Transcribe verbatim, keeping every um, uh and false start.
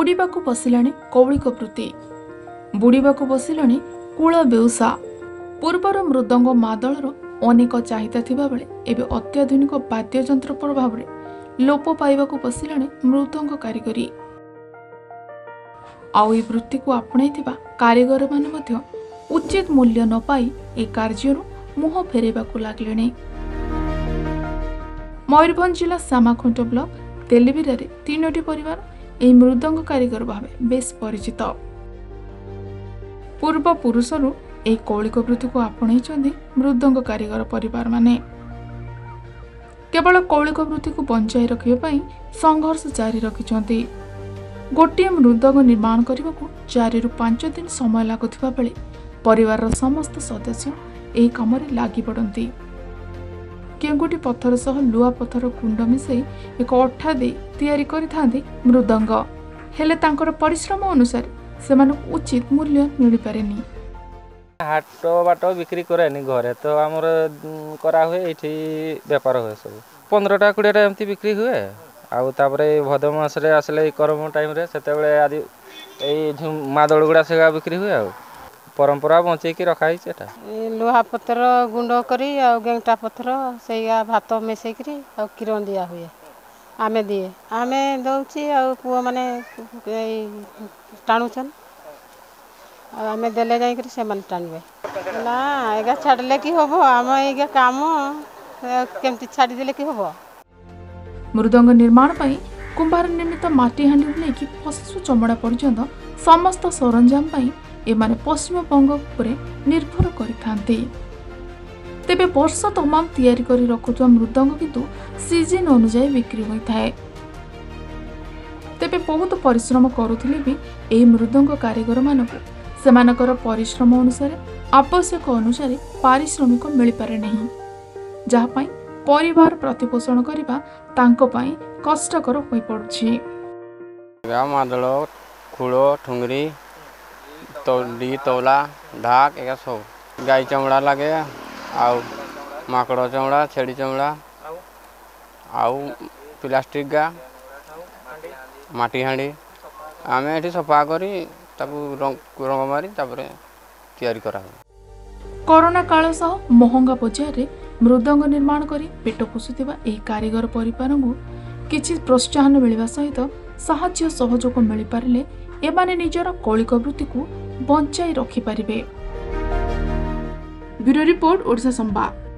ବୁଡ଼ିବାକୁ ବସିଲାଣି କୌଳିକ ବୃତ୍ତି, ବୁଡ଼ିବାକୁ ବସିଲାଣି କୂଳ ବେଉସା। ପୂର୍ବର ମୃଦଙ୍ଗ ମାଦଳର ଅନେକ ଚାହିଦା ଥିବାବେଳେ ଏବେ ଅତ୍ୟାଧୁନିକ ବାଦ୍ୟଯନ୍ତ୍ର ପ୍ରଭାବରେ ଲୋପ ପାଇବାକୁ ବସିଲାଣି ମୃଦଙ୍ଗ କାରିଗରୀ। ଆଉ ଏହି ବୃତ୍ତିକୁ ଆପଣେଇଥିବା କାରିଗରମାନେ ମଧ୍ୟ ଉଚିତ ମୂଲ୍ୟ ନ ପାଇ ଏ କାର୍ଯ୍ୟରୁ ମୁହଁ ଫେରାଇବାକୁ ଲାଗିଲେଣି। ମୟୂରଭଞ୍ଜ ଜିଲ୍ଲା ସାମାଖୁଣ୍ଟ ବ୍ଲକ ତେଲିବିରାରେ ତିନୋଟି ପରିବାର ଏହି ମୃଦଙ୍ଗ କାରିଗର ଭାବେ ବେଶ ପରିଚିତ। ପୂର୍ବ ପୁରୁଷରୁ ଏହି କୌଳିକ ବୃତ୍ତିକୁ ଆପଣେଇଛନ୍ତି ମୃଦଙ୍ଗ କାରିଗର ପରିବାରମାନେ। କେବଳ କୌଳିକ ବୃତ୍ତିକୁ ବଞ୍ଚାଇ ରଖିବା ପାଇଁ ସଂଘର୍ଷ ଜାରି ରଖିଛନ୍ତି। ଗୋଟିଏ ମୃଦଙ୍ଗ ନିର୍ମାଣ କରିବାକୁ ଚାରିରୁ ପାଞ୍ଚ ଦିନ ସମୟ ଲାଗୁଥିବା ବେଳେ ପରିବାରର ସମସ୍ତ ସଦସ୍ୟ ଏହି କାମରେ ଲାଗି ପଡ଼ନ୍ତି। କେଉଁଠି ପଥର ସହ ଲୁହା ପଥର କୁଣ୍ଡ ମିଶାଇ ଏକ ଅଠା ଦେଇ ତିଆରି କରିଥାନ୍ତି ମୃଦଙ୍ଗ। ହେଲେ ତାଙ୍କର ପରିଶ୍ରମ ଅନୁସାରେ ସେମାନଙ୍କୁ ଉଚିତ ମୂଲ୍ୟ ମିଳିପାରେନି। ହାଟ बाट बिक्री करेनि घरे तो आमर करा हुए ये बेपार हुए सब पंद्रहटा कोड़ेटा एमती बिक्री हुए। आउ तापरे भद मासरे आसले करम टाइम रे सेतेबेले आदि ए मादल गुड़ा से बिक्री हुए। आ परंपरा बंचेकी रखाई एटा लुहा पत्थर गुंड करी आ गेंटा पत्थर से भात मिसेकरी आ किरण दिया हुए आमे दिए आमे दौची आ पुआ माने टाणुचन आमे देले जाई करी से माने टाणवे ना एगा छाडले की होबो आम एगा काम केमती छाडी देले की होबो। मृदंग निर्माण पाई कुंभार निर्मित माटी हांडी लेकी पशु चमड़ा पर्यंत समस्त सरंजाम पाई एमाने पश्चिम बंग उपरे निर्भर करिथांती। तेबे वर्ष तमाम तैयारी करी रखुवा मृदंग किंतु सीजन अनुसार बिक्री होइथाए। तेबे बहुत परिश्रम करुथिले भी एही मृदंग कारीगर मानकु सेमानकर परिश्रम अनुसार आवश्यक अनुसार पारिश्रमिक मिल पारे नहीं, जहा पाई परिवार प्रतिपोषण करिबा तांको पाई कष्टकर होई पड़ुछि। मादल खुलो ठुंगरी तौली तौला ढाक एक सब गाई चमड़ा लगे आउ माकड़ चमड़ा छेड़ी चमड़ा आउ प्लास्टिक गा माटी हांडी आमे एठी सफा करी ताकू रंग रंग मारी तापरे तैयारी करा। कोरोना काल सह महंगा बजार रे मृदंग निर्माण करी पेट पोषुथिबा एही कारीगर परिवारंगु किछि प्रोत्साहन मिलिबा सहित साहाय्य सहयोग मिल पारिले एमाने निजर कौलिक वृत्ति को बंचाई रखि पारिबे। ब्यूरो रिपोर्ट ओडिशा संवाद।